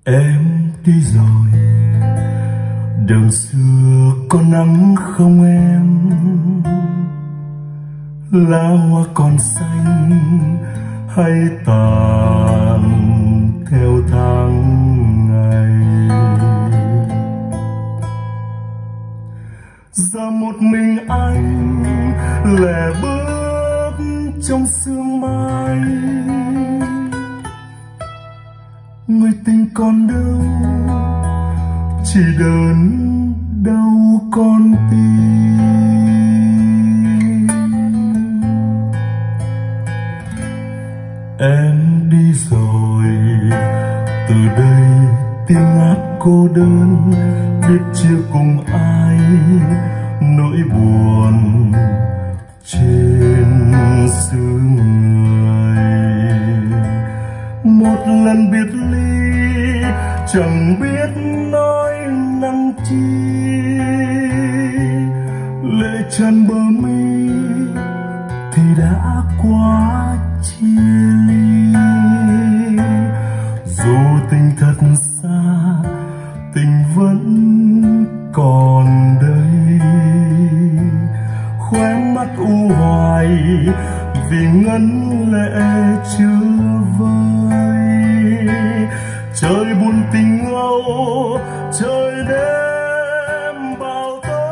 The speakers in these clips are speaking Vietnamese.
Em đi rồi, đường xưa có nắng không em? Lá hoa còn xanh hay tàn theo tháng ngày? Giờ một mình anh lẻ bước trong sương mai. Người tình còn đâu, chỉ đớn đau con tim. Em đi rồi, từ đây tiếng hát cô đơn, biết chia cùng ai nỗi buồn trên xứ người. Một lần biệt ly chẳng biết nói năng chi, lệ tràn bờ mi thì đã quá chia ly. Dù tình thật xa, tình vẫn còn đây. Khóe mắt u hoài vì ngân lệ chưa vơi. Trời buồn tình ngâu, trời đêm bao tố.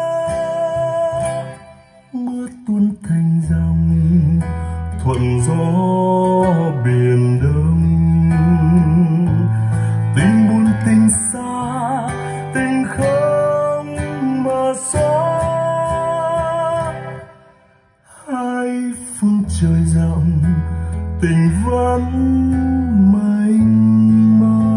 Mưa tuôn thành dòng, thuận gió biển đông. Tình buồn tình xa, tình không mà xóa. Hai phương trời rộng, tình vẫn mênh mông.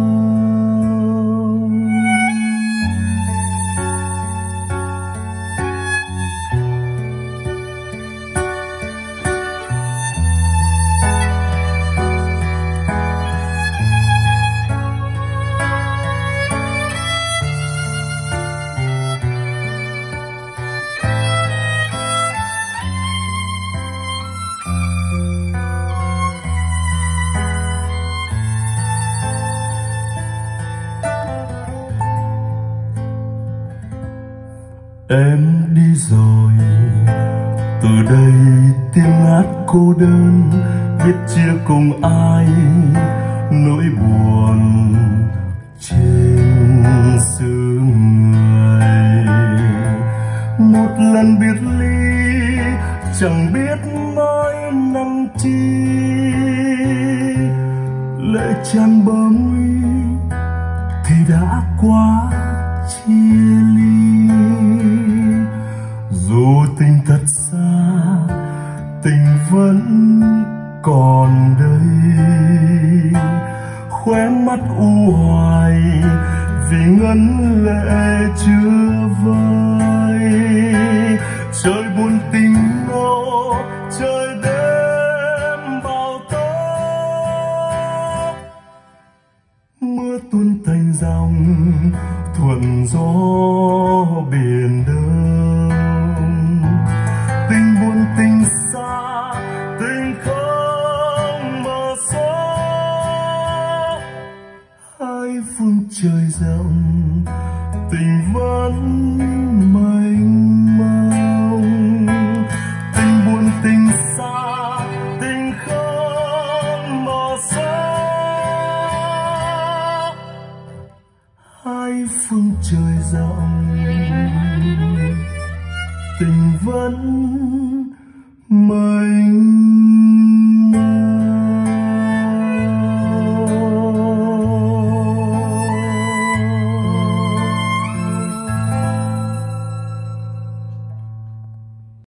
Em đi rồi, từ đây tiếng hát cô đơn, biết chia cùng ai nỗi buồn trên xứ người. Một lần biệt ly chẳng biết nói năng chi, lệ tràn bờ mi thì đã quá chia ly. Dù tình thật xa, tình vẫn còn đây. Khóe mắt u hoài vì ngân lệ chưa vơi. Trời buồn tình ngô, trời đêm bao tố. Mưa tuôn thành dòng, thuận gió biển đông. Tình buồn tình xa, tình không mà xóa. Hai phương trời rộng, tình vẫn mênh mông. Tình buồn tình xa, tình không mà xóa. Hai phương trời rộng, tình vẫn mênh